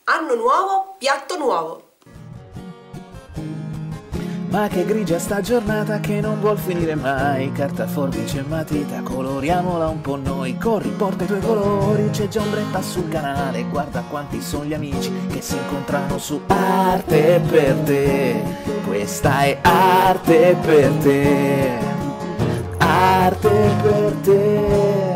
Anno nuovo, piatto nuovo. Ma che grigia sta giornata che non vuol finire mai. Carta, forbice e matita, coloriamola un po' noi. Corri, porta i tuoi colori, c'è già ombretta sul canale. Guarda quanti sono gli amici che si incontrano su Arte per te. Questa è Arte per te. Arte per te.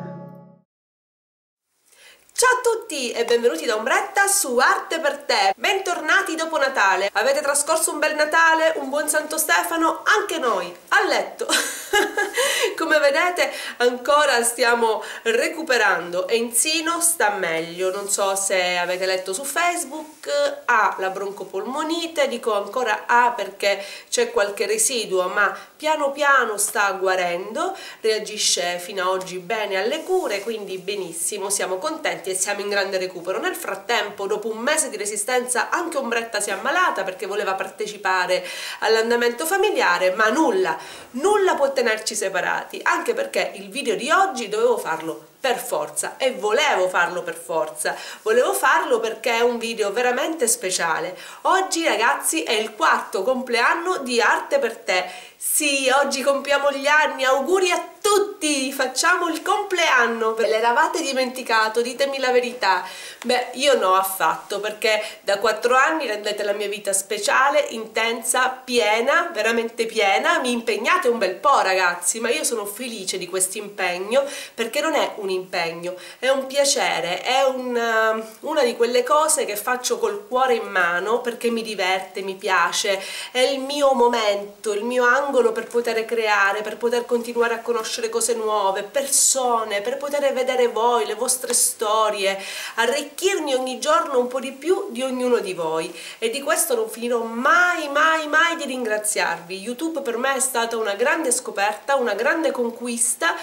Ciao a tutti e benvenuti da Ombretta su Arte per te. Bentornati dopo Natale. Avete trascorso un bel Natale, un buon Santo Stefano? Anche noi, a letto. Come vedete ancora stiamo recuperando. Enzino sta meglio, non so se avete letto su Facebook, ha la broncopolmonite, dico ancora ha perché c'è qualche residuo, ma piano piano sta guarendo, reagisce fino ad oggi bene alle cure, quindi benissimo, siamo contenti e siamo in grande recupero. Nel frattempo, dopo un mese di resistenza, anche Ombretta si è ammalata perché voleva partecipare all'andamento familiare, ma nulla può tenerci separati, anche perché il video di oggi dovevo farlo per forza e volevo farlo per forza, volevo farlo perché è un video veramente speciale. Oggi ragazzi è il 4° compleanno di Arte per te. Sì, oggi compiamo gli anni, auguri a tutti, facciamo il compleanno. Ve l'eravate dimenticato? Ditemi la verità. Beh, io no affatto, perché da 4 anni rendete la mia vita speciale, intensa, piena, veramente piena. Mi impegnate un bel po' ragazzi, ma io sono felice di questo impegno, perché non è un impegno, è un piacere, è una di quelle cose che faccio col cuore in mano perché mi diverte, mi piace, è il mio momento, il mio angolo per poter creare, per poter continuare a conoscere cose nuove, persone, per poter vedere voi, le vostre storie, arricchirmi ogni giorno un po' di più di ognuno di voi, e di questo non finirò mai di ringraziarvi. YouTube per me è stata una grande scoperta, una grande conquista,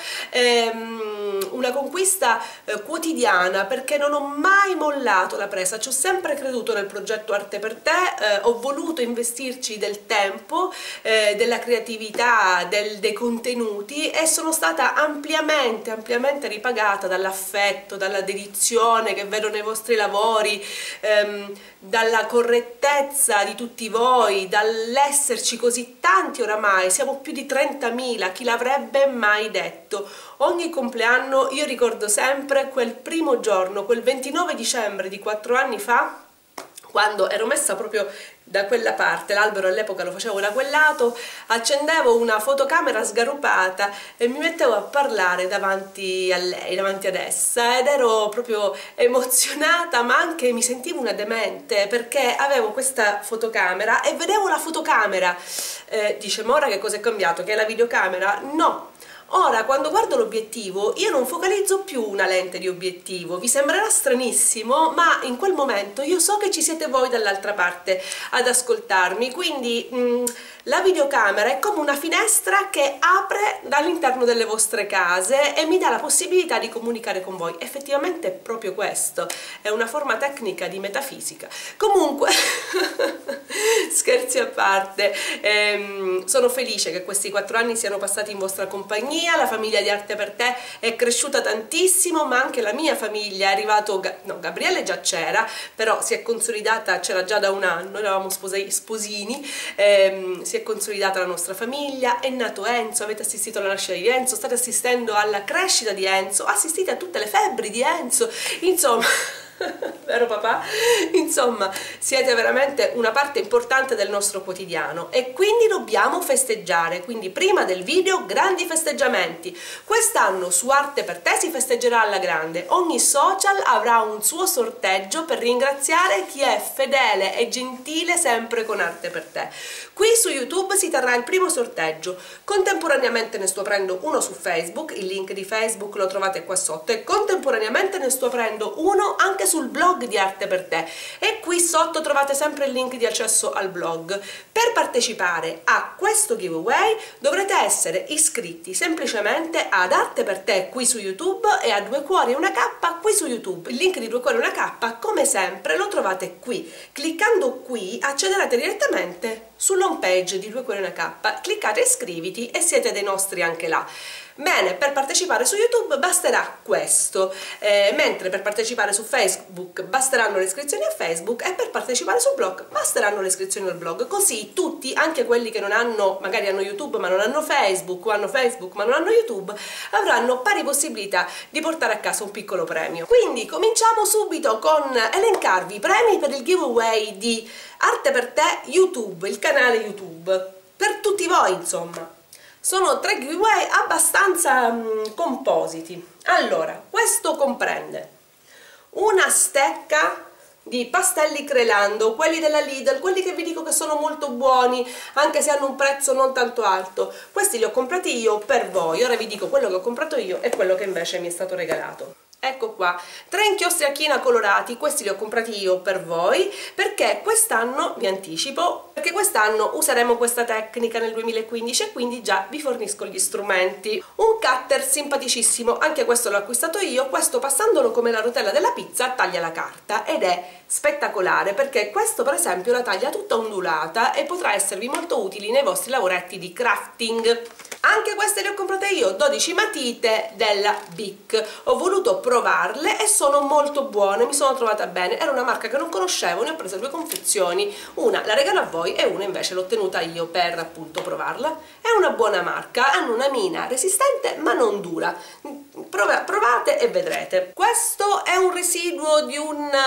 una conquista quotidiana, perché non ho mai mollato la presa, ci ho sempre creduto nel progetto Arte per te, ho voluto investirci del tempo, della creatività, dei contenuti, e sono stata ampiamente ripagata dall'affetto, dalla dedizione che vedo nei vostri lavori, dalla correttezza di tutti voi, dall'esserci così tanti oramai, siamo più di 30.000, chi l'avrebbe mai detto. Ogni compleanno io ricordo sempre quel primo giorno, quel 29 dicembre di 4 anni fa, quando ero messa proprio da quella parte, l'albero all'epoca lo facevo da quel lato, accendevo una fotocamera sgarrupata e mi mettevo a parlare davanti a lei, davanti ad essa, ed ero proprio emozionata, ma anche mi sentivo una demente, perché avevo questa fotocamera e vedevo la fotocamera. Dice, ma ora che cosa è cambiato? Che è la videocamera? No! Ora, quando guardo l'obiettivo, io non focalizzo più una lente di obiettivo. Vi sembrerà stranissimo, ma in quel momento io so che ci siete voi dall'altra parte ad ascoltarmi, quindi la videocamera è come una finestra che apre dall'interno delle vostre case e mi dà la possibilità di comunicare con voi. Effettivamente è proprio questo, è una forma tecnica di metafisica. Comunque, scherzi a parte, sono felice che questi 4 anni siano passati in vostra compagnia. La famiglia di Arte per te è cresciuta tantissimo, ma anche la mia famiglia è arrivato, no, Gabriele già c'era, però si è consolidata, c'era già da 1 anno, eravamo sposini, si è consolidata la nostra famiglia, è nato Enzo, avete assistito alla nascita di Enzo, state assistendo alla crescita di Enzo, assistite a tutte le febbri di Enzo, insomma... Vero papà? Insomma, siete veramente una parte importante del nostro quotidiano e quindi dobbiamo festeggiare. Quindi prima del video grandi festeggiamenti. Quest'anno su Arte per te si festeggerà alla grande, ogni social avrà un suo sorteggio per ringraziare chi è fedele e gentile sempre con Arte per te. Qui su YouTube si terrà il primo sorteggio, contemporaneamente ne sto aprendo uno su Facebook, il link di Facebook lo trovate qua sotto, e contemporaneamente ne sto aprendo uno anche sul blog di Arte per te, e qui sotto trovate sempre il link di accesso al blog. Per partecipare a questo giveaway dovrete essere iscritti semplicemente ad Arte per te qui su YouTube e a Due Cuori e una K qui su YouTube. Il link di Due Cuori e una K come sempre lo trovate qui. Cliccando qui accederete direttamente sull'home page di Due Cuori Una K, cliccate iscriviti e siete dei nostri anche là. Bene, per partecipare su YouTube basterà questo, mentre per partecipare su Facebook basteranno le iscrizioni a Facebook e per partecipare sul blog basteranno le iscrizioni al blog, così tutti, anche quelli che non hanno, magari hanno YouTube ma non hanno Facebook, o hanno Facebook ma non hanno YouTube, avranno pari possibilità di portare a casa un piccolo premio. Quindi cominciamo subito con elencarvi i premi per il giveaway di Arte per Te YouTube, il canale YouTube, per tutti voi insomma. Sono 3 giveaway abbastanza compositi. Allora, questo comprende una stecca di pastelli Crelando, quelli della Lidl, quelli che vi dico che sono molto buoni, anche se hanno un prezzo non tanto alto. Questi li ho comprati io per voi, ora vi dico quello che ho comprato io e quello che invece mi è stato regalato. Ecco qua, 3 inchiostri a china colorati, questi li ho comprati io per voi, perché quest'anno, vi anticipo, perché quest'anno useremo questa tecnica nel 2015 e quindi già vi fornisco gli strumenti. Un cutter simpaticissimo, anche questo l'ho acquistato io, questo passandolo come la rotella della pizza taglia la carta ed è spettacolare, perché questo per esempio la taglia tutta ondulata e potrà esservi molto utili nei vostri lavoretti di crafting. Anche queste le ho comprate io, 12 matite della Bic, ho voluto provarle e sono molto buone, mi sono trovata bene, era una marca che non conoscevo, ne ho prese 2 confezioni, una la regalo a voi e una invece l'ho tenuta io per appunto provarla. È una buona marca, hanno una mina resistente ma non dura, provate e vedrete. Questo è un residuo di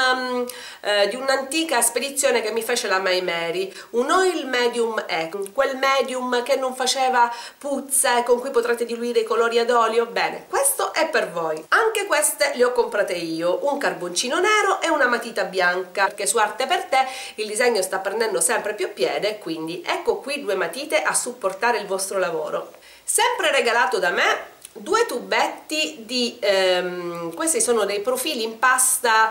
un'antica spedizione che mi fece la My Mary, un oil medium quel medium che non faceva puzze, con cui potrete diluire i colori ad olio. Bene, questo è per voi. Anche queste le ho comprate io, un carboncino nero e una matita bianca, perché su Arte per Te il disegno sta prendendo sempre più piede, quindi ecco qui 2 matite a supportare il vostro lavoro. Sempre regalato da me 2 tubetti di questi sono dei profili in pasta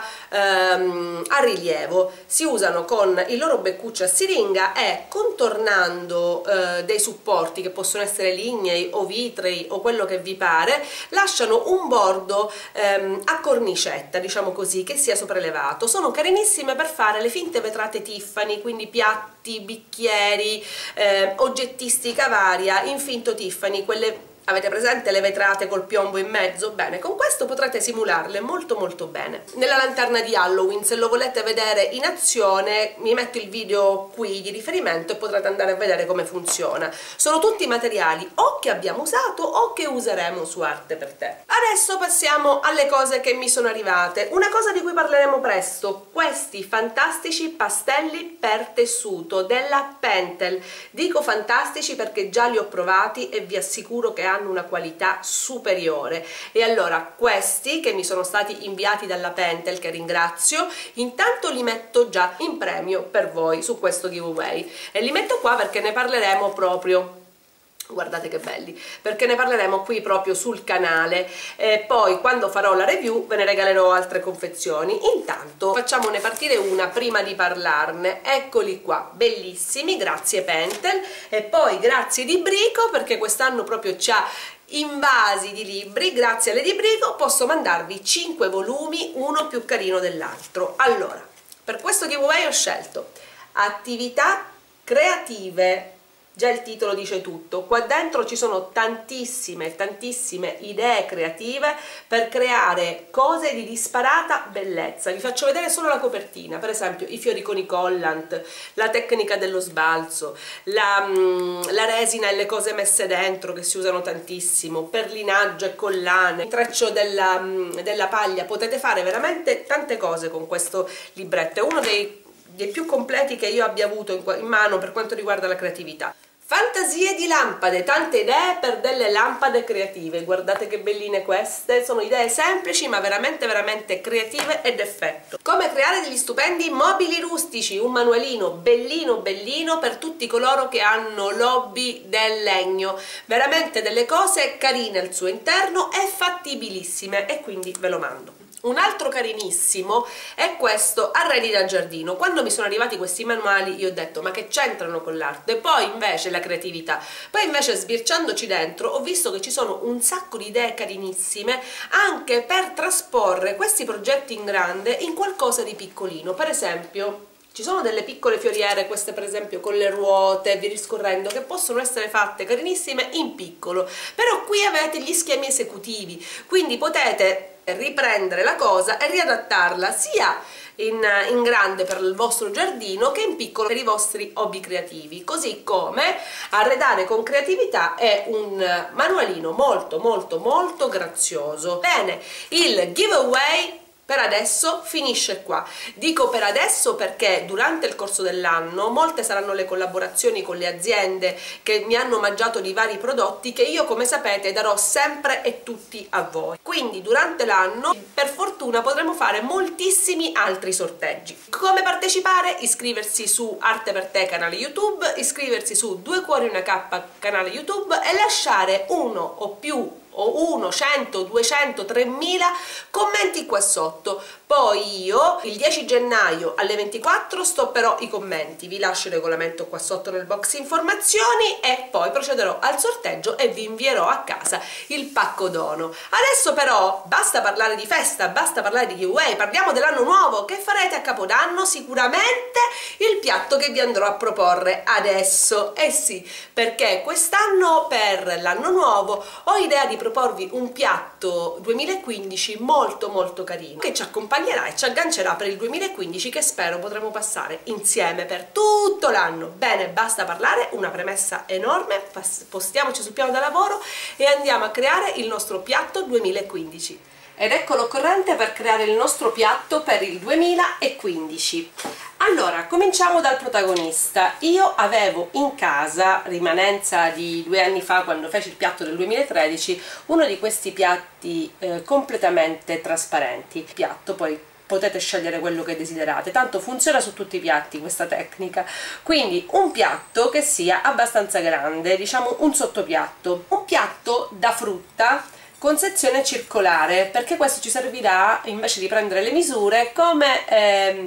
a rilievo, si usano con il loro beccuccio a siringa e contornando dei supporti che possono essere lignei o vitrei o quello che vi pare, lasciano un bordo a cornicetta, diciamo così, che sia sopraelevato. Sono carinissime per fare le finte vetrate Tiffany, quindi piatti, bicchieri, oggettistica varia in finto Tiffany, quelle. Avete presente le vetrate col piombo in mezzo? Bene, con questo potrete simularle molto molto bene. Nella lanterna di Halloween, se lo volete vedere in azione, mi metto il video qui di riferimento e potrete andare a vedere come funziona. Sono tutti materiali o che abbiamo usato o che useremo su Arte per Te. Adesso passiamo alle cose che mi sono arrivate. Una cosa di cui parleremo presto, questi fantastici pastelli per tessuto della Pentel. Dico fantastici perché già li ho provati e vi assicuro che hanno una qualità superiore. E allora questi che mi sono stati inviati dalla Pentel, che ringrazio, intanto li metto già in premio per voi su questo giveaway e li metto qua perché ne parleremo proprio. Guardate che belli, perché ne parleremo qui proprio sul canale e poi quando farò la review ve ne regalerò altre confezioni. Intanto facciamone partire una prima di parlarne. Eccoli qua, bellissimi, grazie Pentel, e poi grazie Di Brico perché quest'anno proprio ci ha invasi di libri. Grazie alle Di Brico posso mandarvi 5 volumi, uno più carino dell'altro. Allora, per questo giveaway ho scelto attività creative. Già il titolo dice tutto, qua dentro ci sono tantissime idee creative per creare cose di disparata bellezza. Vi faccio vedere solo la copertina, per esempio i fiori con i collant, la tecnica dello sbalzo, la resina e le cose messe dentro che si usano tantissimo, perlinaggio e collane, il treccio della paglia. Potete fare veramente tante cose con questo libretto, è uno dei più completi che io abbia avuto in mano per quanto riguarda la creatività. Fantasie di lampade, tante idee per delle lampade creative. Guardate che belline queste, sono idee semplici ma veramente creative ed effetto. Come creare degli stupendi mobili rustici, un manualino bellino per tutti coloro che hanno l'hobby del legno, veramente delle cose carine al suo interno e fattibilissime, e quindi ve lo mando. Un altro carinissimo è questo arredi da giardino. Quando mi sono arrivati questi manuali io ho detto ma che c'entrano con l'arte? Poi invece la creatività, poi invece sbirciandoci dentro ho visto che ci sono un sacco di idee carinissime anche per trasporre questi progetti in grande in qualcosa di piccolino. Per esempio Ci sono delle piccole fioriere, queste per esempio con le ruote, vi discorrendo, che possono essere fatte carinissime in piccolo, però qui avete gli schemi esecutivi, quindi potete riprendere la cosa e riadattarla sia in grande per il vostro giardino che in piccolo per i vostri hobby creativi. Così come Arredare con creatività è un manualino molto grazioso. Bene, il giveaway per adesso finisce qua. Dico per adesso perché durante il corso dell'anno molte saranno le collaborazioni con le aziende che mi hanno omaggiato di vari prodotti che io, come sapete, darò sempre e tutti a voi. Quindi durante l'anno per fortuna potremo fare moltissimi altri sorteggi. Come partecipare? Iscriversi su Arte per Te canale YouTube, iscriversi su Due Cuori Una K canale YouTube e lasciare uno o più o 1, 100, 200, 3000 commenti qua sotto. Poi io il 10 gennaio alle 24 stopperò i commenti, vi lascio il regolamento qua sotto nel box informazioni e poi procederò al sorteggio e vi invierò a casa il pacco dono. Adesso però basta parlare di festa, basta parlare di giveaway, parliamo dell'anno nuovo. Che farete a Capodanno? Sicuramente il piatto che vi andrò a proporre adesso. Eh sì, perché quest'anno per l'anno nuovo ho idea di proporvi un piatto 2015 molto carino che ci accompagnerà e ci aggancerà per il 2015, che spero potremo passare insieme per tutto l'anno. Bene, basta parlare, una premessa enorme, postiamoci sul piano da lavoro e andiamo a creare il nostro piatto 2015. Ed ecco l'occorrente per creare il nostro piatto per il 2015. Allora, cominciamo dal protagonista. Io avevo in casa, rimanenza di 2 anni fa quando feci il piatto del 2013, uno di questi piatti completamente trasparenti. Il piatto poi potete scegliere quello che desiderate, tanto funziona su tutti i piatti questa tecnica. Quindi un piatto che sia abbastanza grande, diciamo un sottopiatto, un piatto da frutta con sezione circolare, perché questo ci servirà invece di prendere le misure come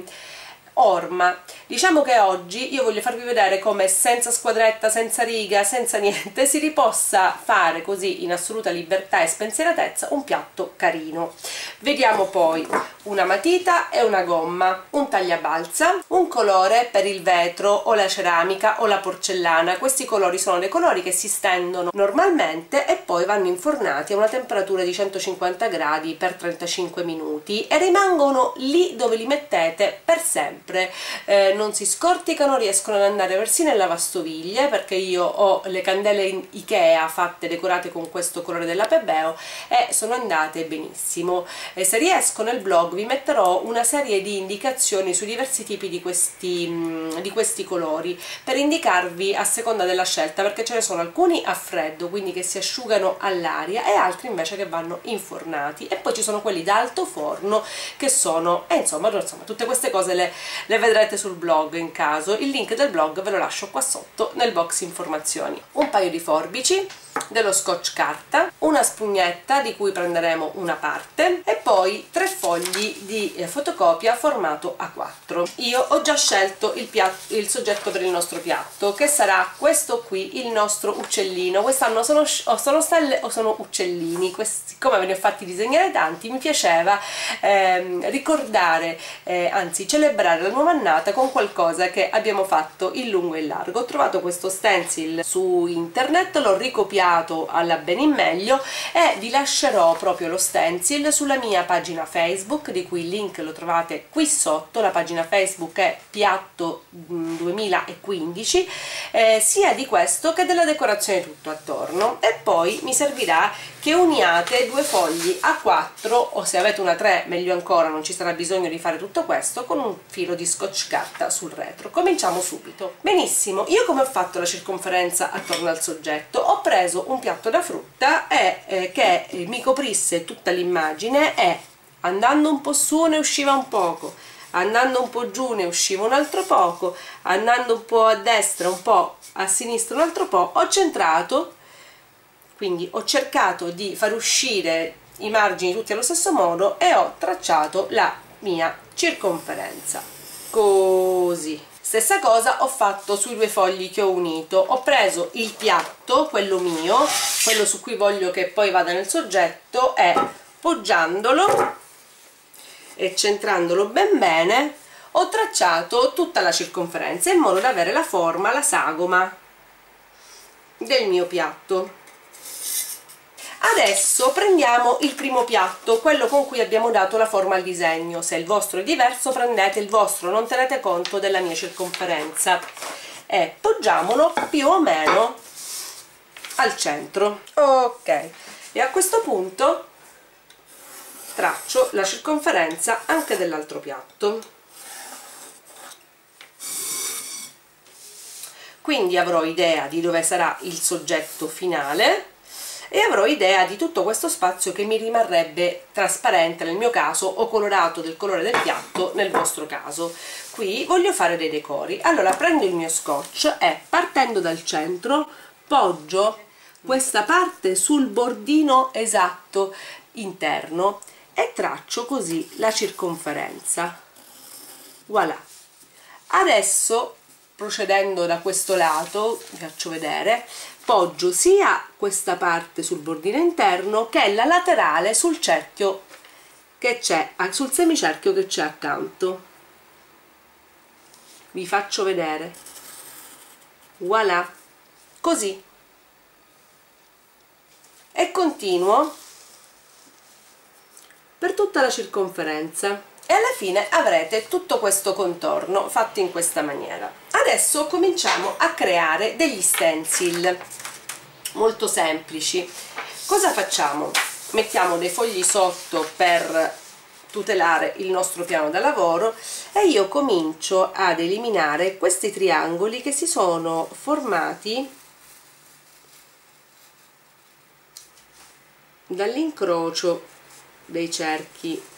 orma. Diciamo che oggi io voglio farvi vedere come senza squadretta, senza riga, senza niente si possa fare così in assoluta libertà e spensieratezza un piatto carino. Vediamo poi una matita e una gomma, un tagliabalza, un colore per il vetro o la ceramica o la porcellana. Questi colori sono dei colori che si stendono normalmente e poi vanno infornati a una temperatura di 150 gradi per 35 minuti e rimangono lì dove li mettete per sempre. Non si scorticano, riescono ad andare persino in lavastoviglie, perché io ho le candele in Ikea fatte decorate con questo colore della Pebeo e sono andate benissimo. E se riesco nel blog vi metterò una serie di indicazioni sui diversi tipi di questi colori per indicarvi a seconda della scelta, perché ce ne sono alcuni a freddo, quindi che si asciugano all'aria, e altri invece che vanno infornati, e poi ci sono quelli da alto forno che sono insomma tutte queste cose le vedrete sul blog in caso. Il link del blog ve lo lascio qua sotto nel box informazioni. Un paio di forbici, dello scotch carta, una spugnetta di cui prenderemo una parte e poi 3 fogli di fotocopia formato A4. Io ho già scelto il soggetto per il nostro piatto, che sarà questo qui, il nostro uccellino. Quest'anno sono stelle o sono uccellini, siccome ve ne ho fatti disegnare tanti mi piaceva ricordare, anzi celebrare la nuova annata con qualcosa che abbiamo fatto in lungo e in largo. Ho trovato questo stencil su internet, l'ho ricopiato alla bene in meglio e vi lascerò proprio lo stencil sulla mia pagina Facebook, di cui il link lo trovate qui sotto. La pagina Facebook è Piatto 2015, sia di questo che della decorazione tutto attorno. E poi mi servirà che uniate 2 fogli A4, o se avete una 3 meglio ancora, non ci sarà bisogno di fare tutto questo, con un filo di scotch carta sul retro. Cominciamo subito. Benissimo, io come ho fatto la circonferenza attorno al soggetto? Ho preso un piatto da frutta che mi coprisse tutta l'immagine, e andando un po' su ne usciva un poco, andando un po' giù ne usciva un altro poco, andando un po' a destra, un po' a sinistra, un altro po'. Ho centrato, quindi ho cercato di far uscire i margini tutti allo stesso modo e ho tracciato la mia circonferenza, così. Stessa cosa ho fatto sui 2 fogli che ho unito. Ho preso il piatto, quello mio, quello su cui voglio che poi vada nel soggetto, e poggiandolo e centrandolo ben bene ho tracciato tutta la circonferenza in modo da avere la forma, la sagoma del mio piatto. Adesso prendiamo il primo piatto, quello con cui abbiamo dato la forma al disegno. Se il vostro è diverso, prendete il vostro, non tenete conto della mia circonferenza, e poggiamolo più o meno al centro. Ok, e a questo punto traccio la circonferenza anche dell'altro piatto. Quindi avrò idea di dove sarà il soggetto finale e avrò idea di tutto questo spazio che mi rimarrebbe trasparente nel mio caso, o colorato del colore del piatto nel vostro caso. Qui voglio fare dei decori. Allora prendo il mio scotch e, partendo dal centro, poggio questa parte sul bordino esatto interno e traccio così la circonferenza. Voilà. Adesso, procedendo da questo lato, vi faccio vedere, poggio sia questa parte sul bordino interno che la laterale sul cerchio che c'è, sul semicerchio che c'è accanto. Vi faccio vedere. Voilà, così. E continuo per tutta la circonferenza. E alla fine avrete tutto questo contorno fatto in questa maniera. Adesso cominciamo a creare degli stencil molto semplici. Cosa facciamo? Mettiamo dei fogli sotto per tutelare il nostro piano da lavoro e io comincio ad eliminare questi triangoli che si sono formati dall'incrocio dei cerchi.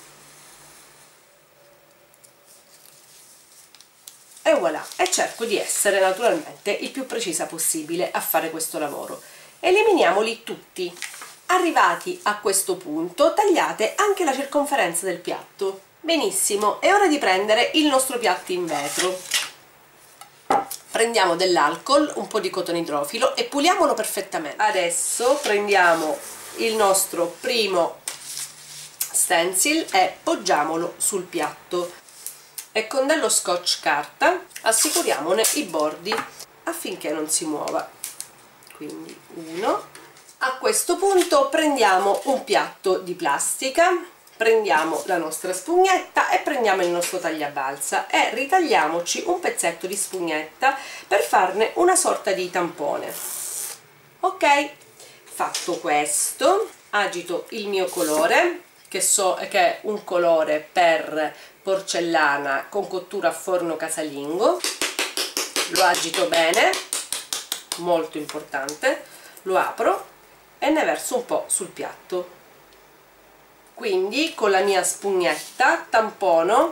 E voilà, e cerco di essere naturalmente il più precisa possibile a fare questo lavoro. Eliminiamoli tutti. Arrivati a questo punto, tagliate anche la circonferenza del piatto. Benissimo, è ora di prendere il nostro piatto in vetro. Prendiamo dell'alcol, un po' di cotone idrofilo e puliamolo perfettamente. Adesso prendiamo il nostro primo stencil e poggiamolo sul piatto. E con dello scotch carta assicuriamone i bordi affinché non si muova. Quindi uno. A questo punto prendiamo un piatto di plastica, prendiamo la nostra spugnetta e prendiamo il nostro tagliabalza e ritagliamoci un pezzetto di spugnetta per farne una sorta di tampone. Ok, fatto questo, agito il mio colore, che è un colore per porcellana con cottura a forno casalingo. Lo agito bene, molto importante, lo apro e ne verso un po' sul piatto. Quindi con la mia spugnetta tampono,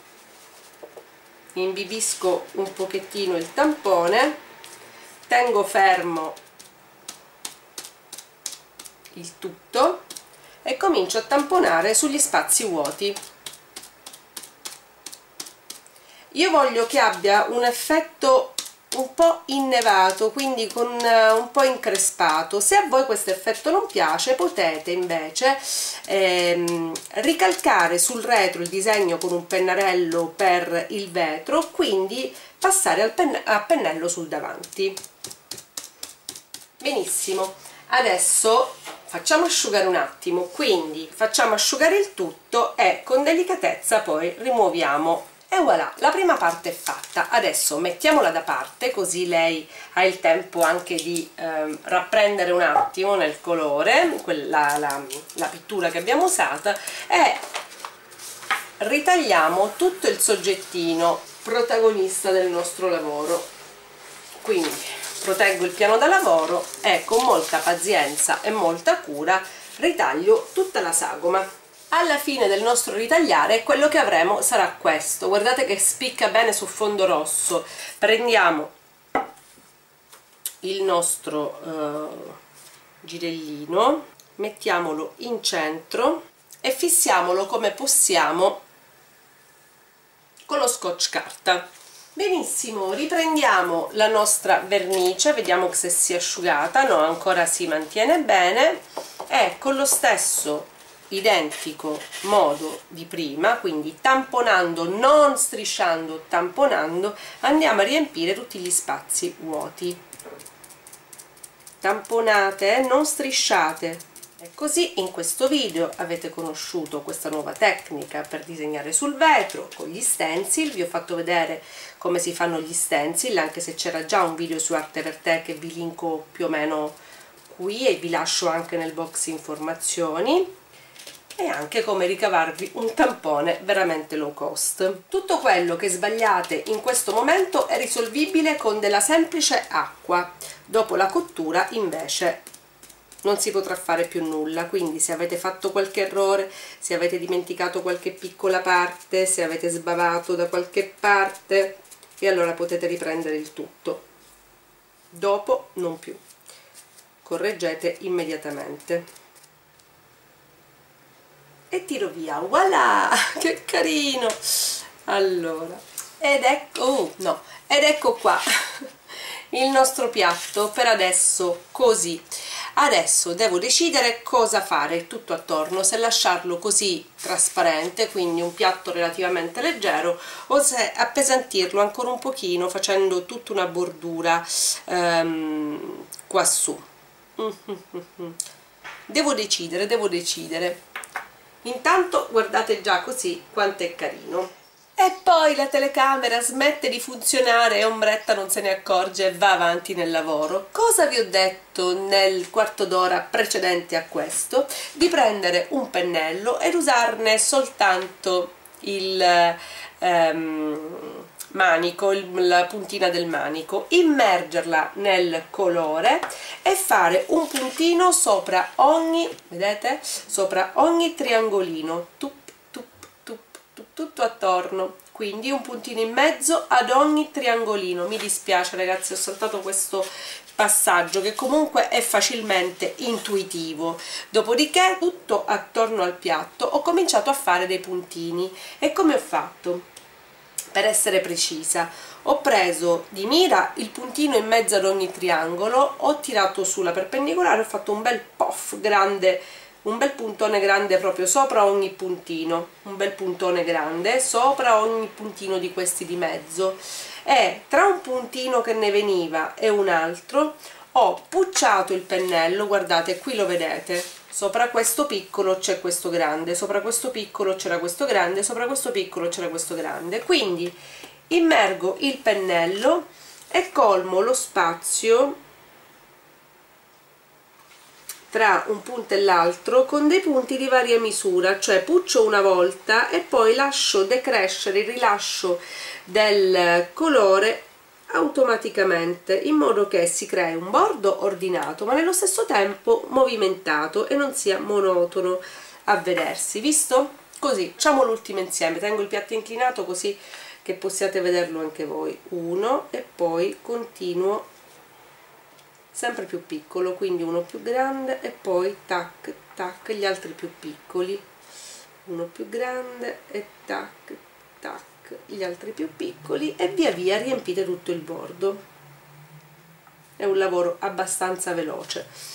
imbibisco un pochettino il tampone, tengo fermo il tutto e comincio a tamponare sugli spazi vuoti. Io voglio che abbia un effetto un po' innevato, quindi con un po' increspato. Se a voi questo effetto non piace, potete invece ricalcare sul retro il disegno con un pennarello per il vetro, quindi passare a pennello sul davanti. Benissimo, adesso facciamo asciugare un attimo, quindi facciamo asciugare il tutto e con delicatezza poi rimuoviamo. E voilà, la prima parte è fatta. Adesso mettiamola da parte, così lei ha il tempo anche di rapprendere un attimo nel colore la pittura che abbiamo usata, e ritagliamo tutto il soggettino protagonista del nostro lavoro. Quindi proteggo il piano da lavoro e con molta pazienza e molta cura ritaglio tutta la sagoma. Alla fine del nostro ritagliare quello che avremo sarà questo. Guardate che spicca bene su fondo rosso. Prendiamo il nostro girellino, mettiamolo in centro e fissiamolo come possiamo con lo scotch carta. Benissimo, riprendiamo la nostra vernice, vediamo se si è asciugata. No, ancora si mantiene bene, e con lo stesso identico modo di prima, quindi tamponando, non strisciando, tamponando, andiamo a riempire tutti gli spazi vuoti. Tamponate, non strisciate. E così in questo video avete conosciuto questa nuova tecnica per disegnare sul vetro con gli stencil. Vi ho fatto vedere come si fanno gli stencil, anche se c'era già un video su Arte per Te che vi linko più o meno qui e vi lascio anche nel box informazioni, e anche come ricavarvi un tampone veramente low cost. Tutto quello che sbagliate in questo momento è risolvibile con della semplice acqua. Dopo la cottura invece non si potrà fare più nulla, quindi se avete fatto qualche errore, se avete dimenticato qualche piccola parte, se avete sbavato da qualche parte, e allora potete riprendere il tutto. Dopo non più. Correggete immediatamente. E tiro via, voilà, che carino. Allora, ed ecco qua il nostro piatto per adesso così. Adesso devo decidere cosa fare tutto attorno, se lasciarlo così trasparente, quindi un piatto relativamente leggero, o se appesantirlo ancora un pochino facendo tutta una bordura qua su. Devo decidere. Intanto guardate già così quanto è carino. E poi la telecamera smette di funzionare e Ombretta non se ne accorge e va avanti nel lavoro. Cosa vi ho detto nel quarto d'ora precedente a questo? Di prendere un pennello ed usarne soltanto il manico, la puntina del manico, immergerla nel colore e fare un puntino sopra ogni, vedete? Sopra ogni triangolino, tutto attorno, quindi un puntino in mezzo ad ogni triangolino. Mi dispiace ragazzi, ho saltato questo passaggio che comunque è facilmente intuitivo. Dopodiché tutto attorno al piatto ho cominciato a fare dei puntini. E come ho fatto? Per essere precisa, ho preso di mira il puntino in mezzo ad ogni triangolo, ho tirato sulla perpendicolare, ho fatto un bel puff grande, un bel puntone grande proprio sopra ogni puntino, un bel puntone grande sopra ogni puntino di questi di mezzo, e tra un puntino che ne veniva e un altro ho pucciato il pennello, guardate qui lo vedete, sopra questo piccolo c'è questo grande, sopra questo piccolo c'era questo grande, sopra questo piccolo c'era questo grande, quindi immergo il pennello e colmo lo spazio tra un punto e l'altro con dei punti di varia misura, cioè puccio una volta e poi lascio decrescere il rilascio del colore automaticamente, in modo che si crei un bordo ordinato ma nello stesso tempo movimentato e non sia monotono a vedersi. Visto? Così facciamo l'ultimo insieme, tengo il piatto inclinato così che possiate vederlo anche voi. Uno, e poi continuo sempre più piccolo, quindi uno più grande e poi tac tac gli altri più piccoli, uno più grande e tac tac gli altri più piccoli, e via via riempite tutto il bordo. È un lavoro abbastanza veloce.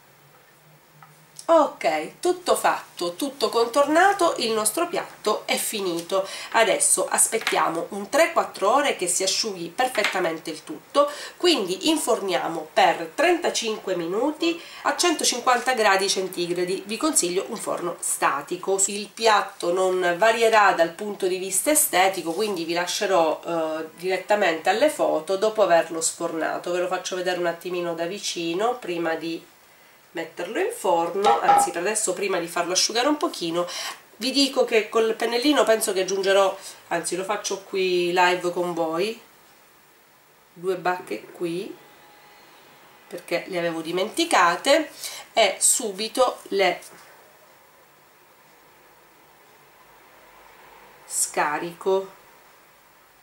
Ok, tutto fatto, tutto contornato, il nostro piatto è finito. Adesso aspettiamo un 3-4 ore che si asciughi perfettamente il tutto, quindi inforniamo per 35 minuti a 150 gradi centigradi. Vi consiglio un forno statico. Il piatto non varierà dal punto di vista estetico, quindi vi lascerò direttamente alle foto dopo averlo sfornato. Ve lo faccio vedere un attimino da vicino prima di metterlo in forno, anzi per adesso prima di farlo asciugare un pochino. Vi dico che col pennellino penso che aggiungerò, anzi lo faccio qui live con voi, 2 bacche qui perché le avevo dimenticate, e subito le scarico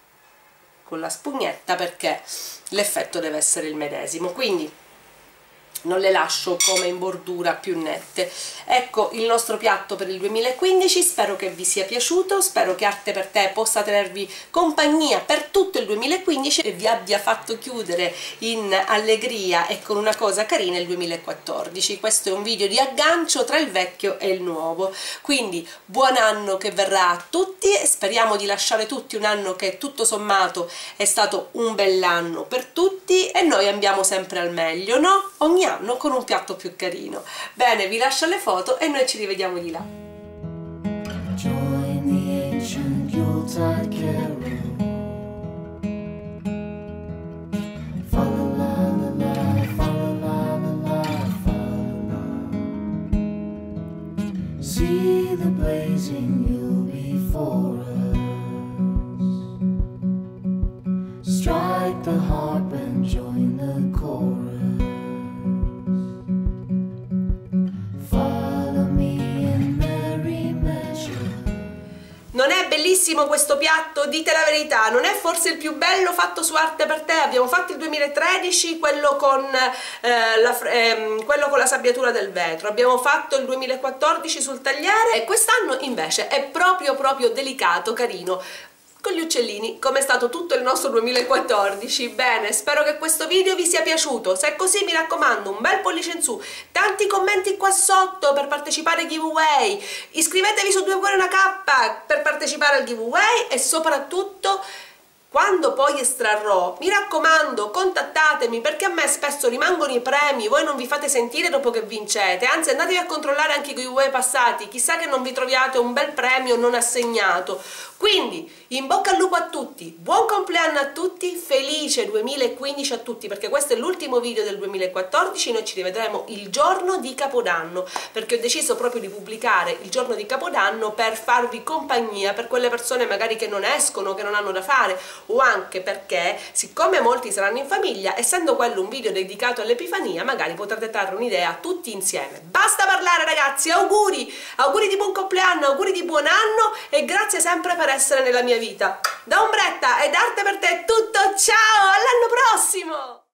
con la spugnetta perché l'effetto deve essere il medesimo. Quindi non le lascio come in bordura più nette. Ecco il nostro piatto per il 2015, spero che vi sia piaciuto, spero che Arte per Te possa tenervi compagnia per tutto il 2015 e vi abbia fatto chiudere in allegria e con una cosa carina il 2014. Questo è un video di aggancio tra il vecchio e il nuovo, quindi buon anno che verrà a tutti e speriamo di lasciare tutti un anno che tutto sommato è stato un bell'anno per tutti e noi andiamo sempre al meglio, no? Ogni anno con un piatto più carino. Bene, vi lascio le foto e noi ci rivediamo di là. Join the ancient Yuletide carol. Fa la la la la, fa la la la la, fa la la. See the blazing Yule before us. Strike the harp and join the chorus. Non è bellissimo questo piatto? Dite la verità, non è forse il più bello fatto su Arte per Te? Abbiamo fatto il 2013, quello con la sabbiatura del vetro, abbiamo fatto il 2014 sul tagliere e quest'anno invece è proprio delicato, carino, con gli uccellini, come è stato tutto il nostro 2014. Bene, spero che questo video vi sia piaciuto. Se è così, mi raccomando, un bel pollice in su, tanti commenti qua sotto per partecipare ai giveaway, iscrivetevi su 2 cuori una K per partecipare al giveaway e soprattutto quando poi estrarrò, mi raccomando, contattatemi, perché a me spesso rimangono i premi, voi non vi fate sentire dopo che vincete, anzi andatevi a controllare anche i giveaway passati, chissà che non vi troviate un bel premio non assegnato. Quindi in bocca al lupo a tutti, buon compleanno a tutti, felice 2015 a tutti, perché questo è l'ultimo video del 2014, noi ci rivedremo il giorno di Capodanno, perché ho deciso proprio di pubblicare il giorno di Capodanno per farvi compagnia, per quelle persone magari che non escono, che non hanno da fare, o anche perché, siccome molti saranno in famiglia, essendo quello un video dedicato all'Epifania, magari potrete trarre un'idea tutti insieme. Basta parlare ragazzi, auguri! Auguri di buon compleanno, auguri di buon anno e grazie sempre per essere nella mia vita. Da Ombretta ed Arte per Te è tutto, ciao, all'anno prossimo!